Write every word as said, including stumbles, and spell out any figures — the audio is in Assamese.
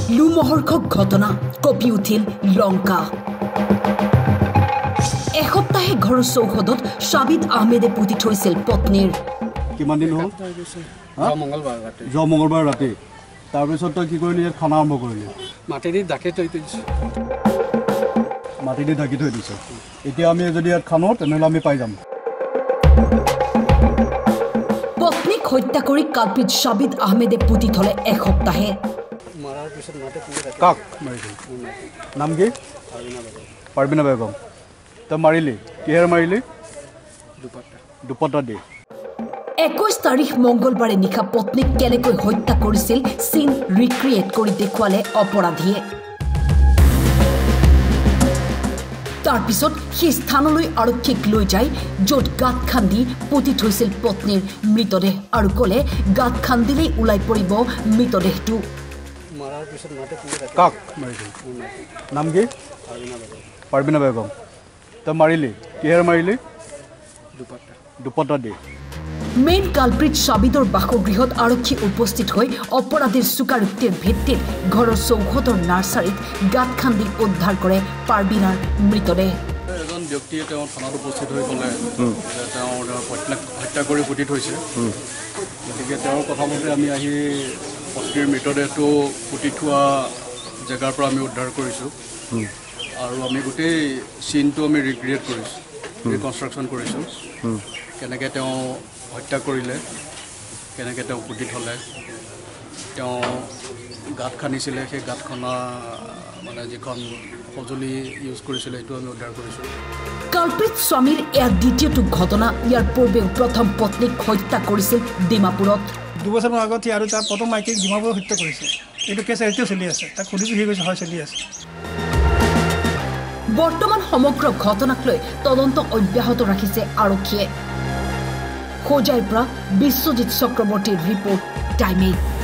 লুমহৰ্ষক ঘটনা কঁপি উঠিল লংকা। এসপ্তাহে ঘৰৰ চৌহদত শ্বাবিদ আহমেদে পুতি থৈছিল পত্নীৰ। কিমান দিন হ'ল? যোৱা মঙলবাৰ ৰাতি। তাৰপিছত তই কি কৰিলি? ইয়াত খানা আৰম্ভ কৰিলি? মাটি দি ঢাকি থৈ দিছো। মাটি দি ঢাকি থৈ দিছ। এতিয়া আমি যদি ইয়াত খানো তেনেহ'লে আমি পাই যাম। পত্নীক হত্যা কৰি কালপিত শ্বাবিদ আহমেদে পুতি থলে এসপ্তাহে। কাক মাৰিলি? নাম কি? পাৰ্বিনা বেগম। তই মাৰিলি? কিহেৰে মাৰিলি? দুপটা দি। একৈশ তাৰিখ মংগলবাৰে নিশা পত্নীক কেনেকৈ হত্যা কৰিছিল চিন ৰিক্ৰিয়েট কৰি দেখুৱালে অপৰাধীয়ে। তাৰপিছত সেই স্থানলৈ আৰক্ষীক লৈ যায় য'ত গাঁত খান্দি পুতি থৈছিল পত্নীৰ মৃতদেহ আৰু ক'লে গাঁত খান্দিলেই ওলাই পৰিব মৃতদেহটো। কাক মাৰিলি? নাম কি? পাৰ্বিনা বেগম। তই মাৰিলি? কিহেৰে মাৰিলি? দুপটা দি। মেইন কালপ্ৰিট শ্বাবিদৰ বাসগৃহত আৰক্ষী উপস্থিত হৈ অপৰাধীৰ চোকাৰুক্তিৰ ভিত্তিত ঘৰৰ চৌহদৰ নাৰ্চাৰীত গাঁত খান্দি উদ্ধাৰ কৰে পাৰ্বিনাৰ মৃতদেহ। এজন ব্যক্তিয়ে তেওঁ থানাত উপস্থিত হৈ ক'লে যে তেওঁ হত্যা কৰি পুতি থৈছে। গতিকে তেওঁৰ কথামতে আমি আহি পত্নীৰ মৃতদেহটো পুতি থোৱা জেগাৰ পৰা আমি উদ্ধাৰ কৰিছোঁ আৰু আমি গোটেই চিনটো আমি ৰিক্ৰিয়েট কৰিছোঁ, ৰিকনষ্ট্ৰাকশ্যন কৰিছোঁ। কেনেকৈ তেওঁ হত্যা কৰিলে, কেনেকৈ তেওঁ পুতি থ'লে, তেওঁ গাঁত খান্দিছিলে, সেই গাঁত খনা মানে যিখন সঁজুলি ইউজ কৰিছিলে সেইটো আমি উদ্ধাৰ কৰিছোঁ। কালপ্ৰিট স্বামীৰ এয়া দ্বিতীয়টো ঘটনা। ইয়াৰ পূৰ্বেও প্ৰথম পত্নীক হত্যা কৰিছিল ডিমাপুৰত। দুবছৰমান আগত আৰু তাৰ প্ৰথম মাইকীক ডিমাপুৰত হত্যা কৰিছে। এইটো কেছ এতিয়াও চলি আছে। তাক সুধিছোঁ, সি কৈছে হয় চলি আছে। বৰ্তমান সমগ্ৰ ঘটনাক লৈ তদন্ত অব্যাহত ৰাখিছে আৰক্ষীয়ে। হোজাইৰ পৰা বিশ্বজিৎ চক্ৰৱৰ্তীৰ ৰিপৰ্ট, টাইম এইট।